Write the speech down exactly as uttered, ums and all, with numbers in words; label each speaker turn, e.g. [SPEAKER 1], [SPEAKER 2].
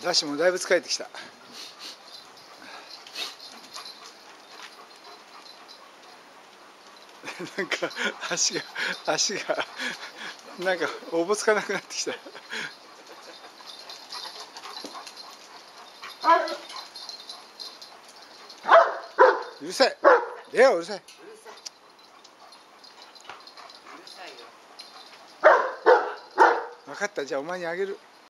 [SPEAKER 1] ダッシュもだいぶ疲れてきた。なんか足が足がなんかおぼつかなくなってきた。うるさい。レオうるさい。分かった、じゃあお前にあげる。